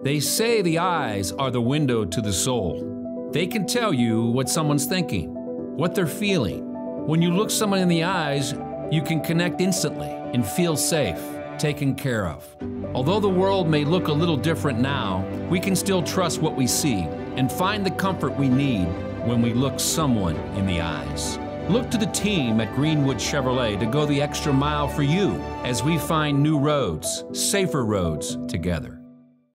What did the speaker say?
They say the eyes are the window to the soul. They can tell you what someone's thinking, what they're feeling. When you look someone in the eyes, you can connect instantly and feel safe, taken care of. Although the world may look a little different now, we can still trust what we see and find the comfort we need when we look someone in the eyes. Look to the team at Greenwood Chevrolet to go the extra mile for you as we find new roads, safer roads together.